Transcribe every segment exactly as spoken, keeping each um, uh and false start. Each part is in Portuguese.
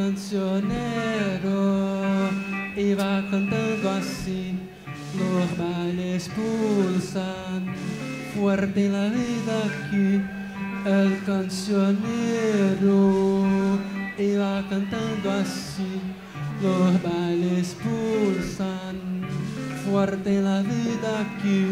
cancionero iba cantando así, los bailes pulsan fuerte la vida aquí. El cancionero iba cantando así, los bailes pulsan fuerte la vida aquí.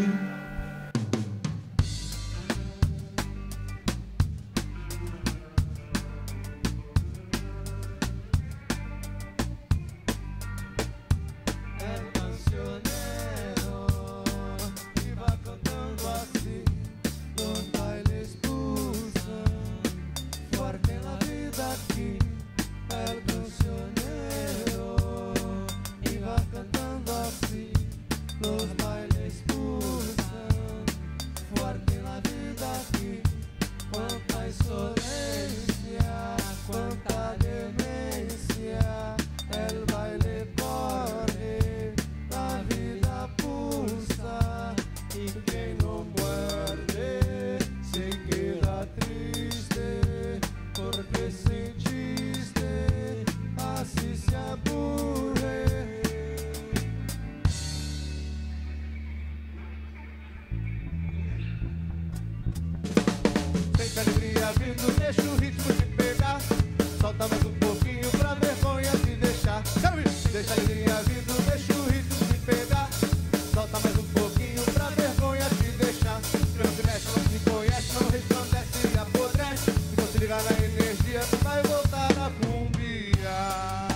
Alegria vindo, deixa o ritmo te pegar. Solta mais um pouquinho pra vergonha te deixar. Quero ver. Deixa a alegria vindo, deixa o ritmo te pegar. Solta mais um pouquinho pra vergonha te deixar. Não se mexe, não se conhece, não resplandece e apodrece. Se não se ligar na energia, tu vai voltar a cumbia.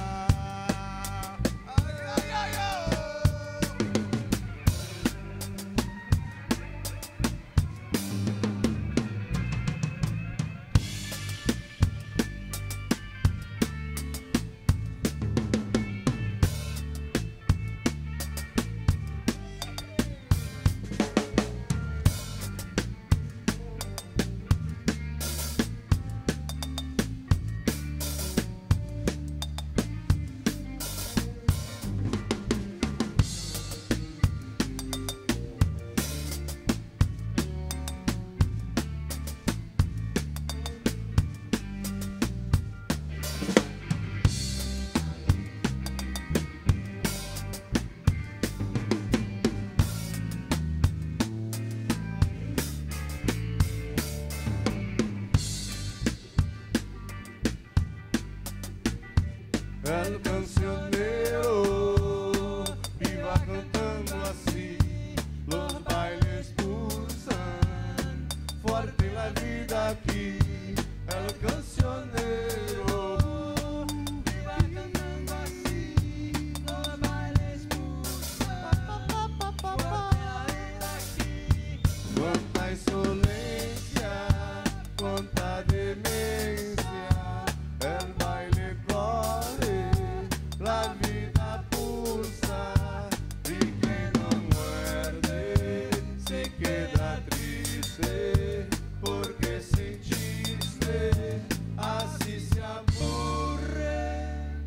El cancionero iba cantando así, los bailes pulsan fuerte la vida aquí. El cancionero iba cantando así, los bailes pulsan fuerte la vida aquí. Cuánta insolencia, cuánta demencia, el baile corre, la vida pulsa, y quien no muerde se queda triste, porque sin chiste así se aburre.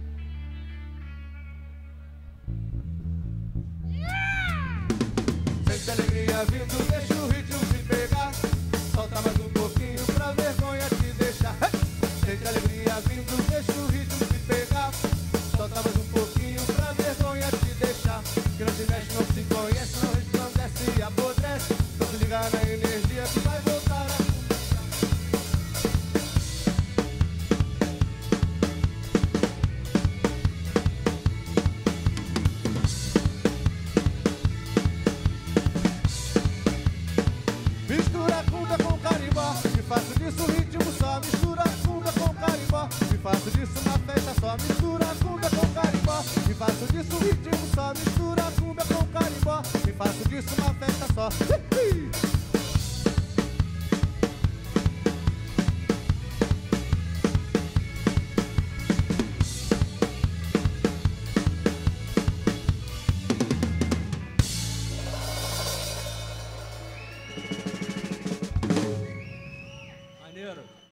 Sente alegria vindo, deixa o ritmo te pegar. Solta mais um pouquinho pra vergonha te deixar. Sente alegria vindo, deixa o ritmo te pegar. Solta mais um pouquinho pra vergonha te deixar. Que não se mexe, não se conhece, não resplandece e apodrece. Não se ligar na energia que vai voltar a mistura cumbia com carimbó, e faço disso um ritmo só. Mistura cumbia com carimbó, e faço disso uma festa só. Mistura cumbia com carimbó, e faço disso um ritmo só. Mistura cumbia com carimbó, e faço disso uma festa só.